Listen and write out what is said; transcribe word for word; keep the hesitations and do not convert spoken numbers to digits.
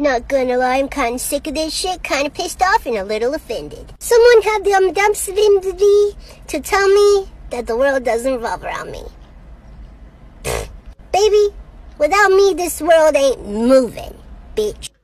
Not gonna lie, I'm kinda sick of this shit, kinda pissed off and a little offended. Someone have the audacity to tell me that the world doesn't revolve around me. Pfft. Baby, without me, this world ain't moving, bitch.